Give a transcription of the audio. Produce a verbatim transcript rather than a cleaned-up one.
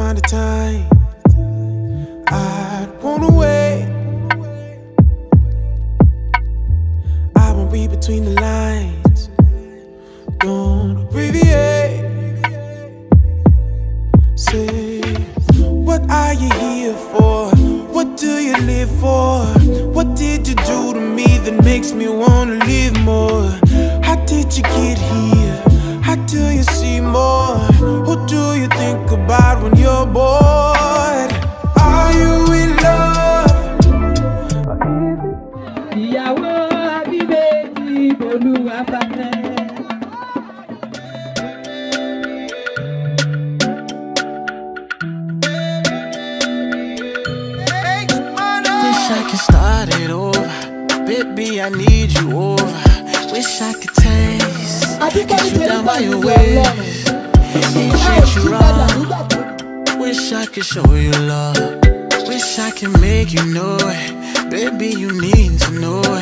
find a time, I'd wanna wait. I won't read between the lines, don't abbreviate. Say, what are you here for? What do you live for? What did you do to me that makes me wanna live more? How did you get here? How do you see more? Who do you think about when you're bored? Are you in love? Ìyàwó Abíbèjì Olúwafẹ́fẹ́. Wish I could start it over, baby. I need you over. Wish I could taste, get you down by your waist, ain't treat you wrong. Wish I could show you love. Wish I could make you know it, baby. You need to know it.